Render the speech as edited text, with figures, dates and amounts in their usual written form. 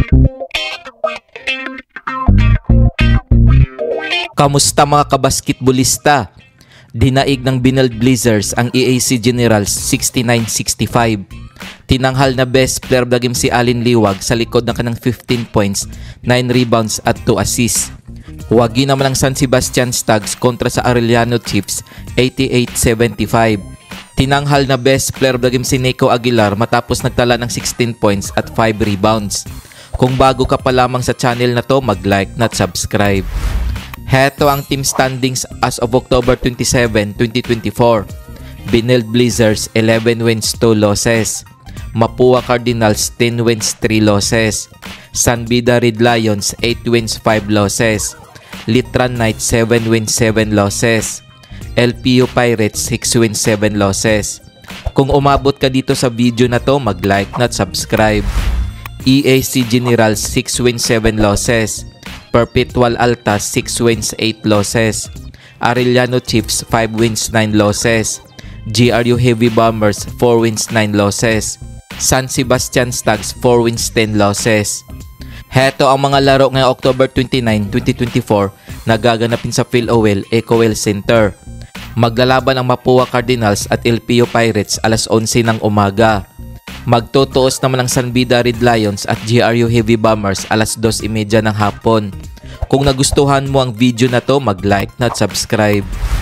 Kamusta mga kabasketbolista? Dinaig ng Benilde Blizzards ang EAC Generals 69-65. Tinanghal na best player of the game si Alin Liwag sa likod ng kanang 15 points, 9 rebounds at 2 assists. Huwagi naman ang San Sebastian Stags kontra sa Arellano Chiefs 88-75. Tinanghal na best player of the game si Nico Aguilar matapos nagtala ng 16 points at 5 rebounds. Kung bago ka pa lamang sa channel na to, mag-like at subscribe. Heto ang team standings as of October 27, 2024. Benilde Blizzards 11 wins 2 losses. Mapua Cardinals 10 wins 3 losses. San Beda Red Lions 8 wins 5 losses. Litran Knights 7 wins 7 losses. LPU Pirates 6 wins 7 losses. Kung umabot ka dito sa video na to, mag-like at subscribe. EAC Generals 6 wins 7 losses. Perpetual Altas 6 wins 8 losses. Arellano Chiefs 5 wins 9 losses. GRU Heavy Bombers 4 wins 9 losses. San Sebastian Stags 4 wins 10 losses. Heto ang mga laro ngayong October 29, 2024 na gaganapin sa PhilOL Ecoel Center. Maglalaban ang Mapua Cardinals at LPU Pirates alas 11 ng umaga. Magtutuos naman ang San Beda Red Lions at GRU Heavy Bombers alas 2:30 ng hapon. Kung nagustuhan mo ang video na to, mag-like at subscribe.